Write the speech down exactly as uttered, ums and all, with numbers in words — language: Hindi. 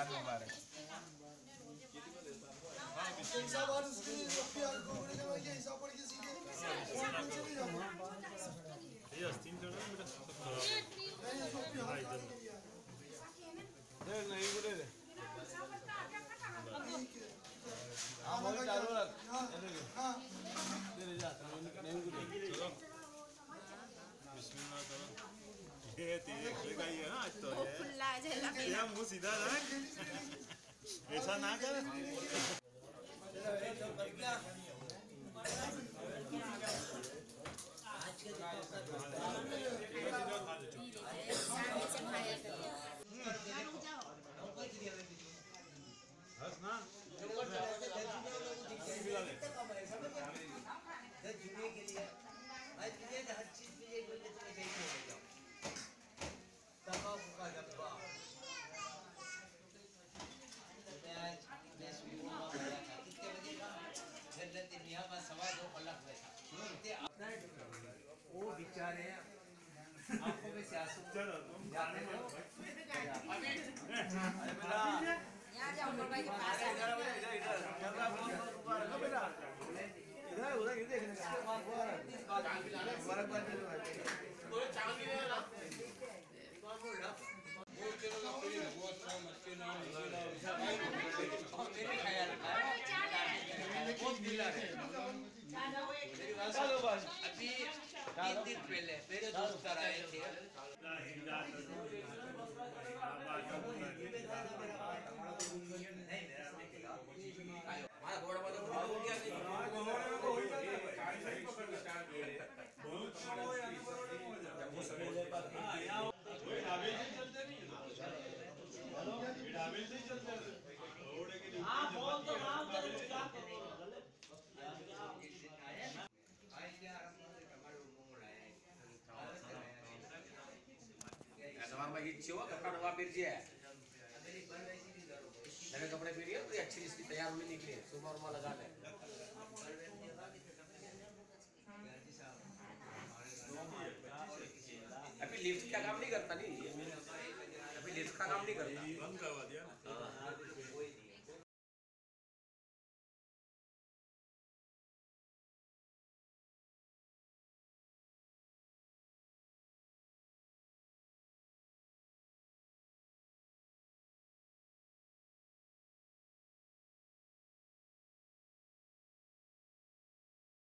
रमजान मुबारक। हिसाब और उसकी यार घोड़े के भाई हिसाब पड़ के सीधे ये अस्तीन कर रहा है बेटा देख नहीं बोले रे हाँ मैं चालू रख हाँ दे ले जा नहीं बोले चलो बिस्मिल्लाह करो ये तेरे के का ये ना आज तो ये खुला जला ये मुंह सीधा रख ऐसा ना कर आज के सामने से खाया करिए हंस ना के लिए आज के हर चीज में ये बोलते थे चाहिए हो जाओ तमाकू का डब्बा आज मैं सुबह में गया था कितने बजे का जन्नत मियां का सवा दो अलग हुआ था वो बेचारे आंखों में से आंसू चलो जाने दो अरे बेटा यहाँ जाओ उमर भाई के पास आ इधर इधर इधर कैमरा फोन रखो बेटा इधर उधर ये देखने का मुबारक बात दे भाई वो चावल भी ले ला कौन बोल रहा वो चलो ना कोई बहुत सारा मच्छी ना मेरे ख्याल का बहुत मिला है चलो बस अभी तीन दिन पहले मेरे दोस्त आए थे हमारा घोड़ा वाला हो गया समार इच्छे हो कपड़ा डवा फिर जी है नए कपड़े पहनिए तो अच्छी इसकी तैयार होने निकले सुबह और माँ लगा ले अभी लिफ्ट का काम नहीं करता नहीं अभी लिफ्ट का काम नहीं करता बंद करवा